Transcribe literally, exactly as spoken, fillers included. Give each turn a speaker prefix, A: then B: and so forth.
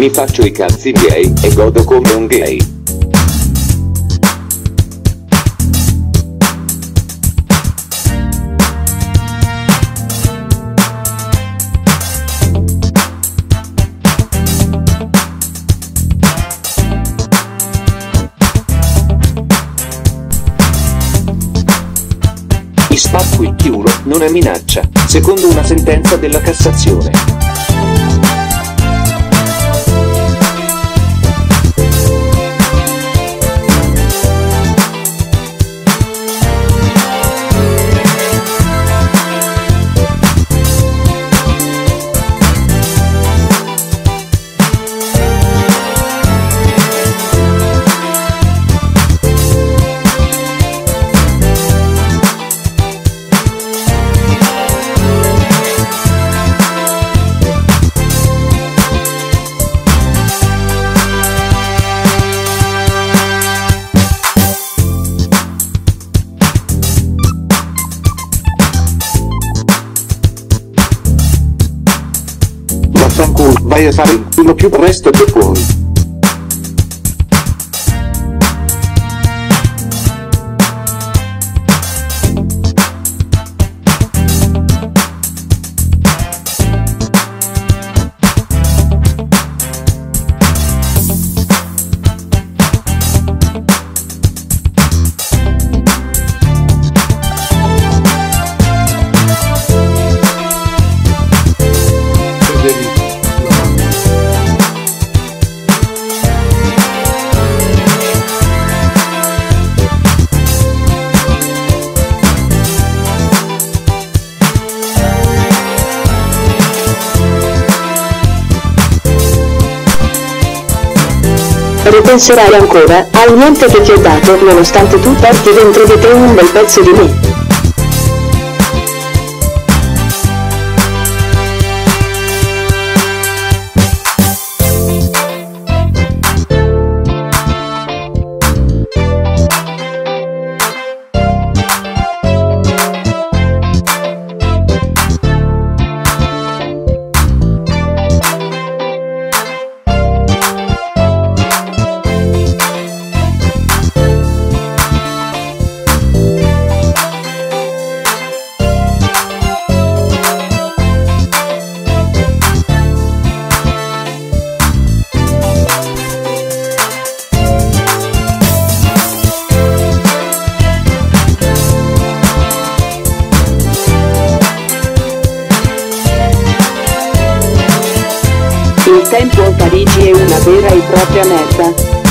A: Mi faccio i cazzi miei e godo come un gay. Mi spacco il culo, non è minaccia, secondo una sentenza della Cassazione.
B: Vaffanculo, vai a fare il culo più presto che puoi.
C: Ripenserai ancora al niente che ti ho dato, nonostante tu porti dentro di te un bel pezzo di me. Il tempo a Parigi è una vera e propria merda.